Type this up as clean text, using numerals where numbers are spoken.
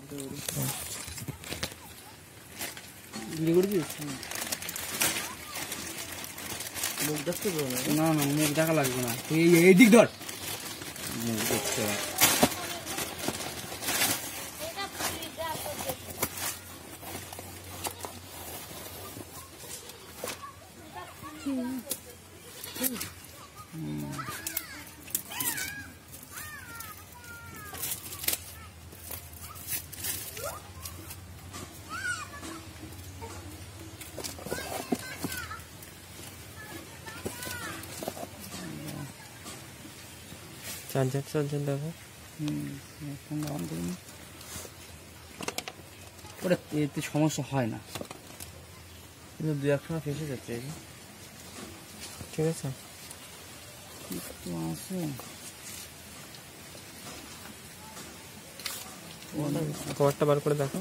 মুখ দেখতে পারো না না মুখ দেখা লাগবে না, তুই এই দিক ধর, মুখ দেখতে পার। চার্জার দেখো। ওটা এতে সমস্যা হয় না, কিন্তু দু এক সময় ফেসে যাচ্ছে। ঠিক আছে, কভারটা বার করে দেখো।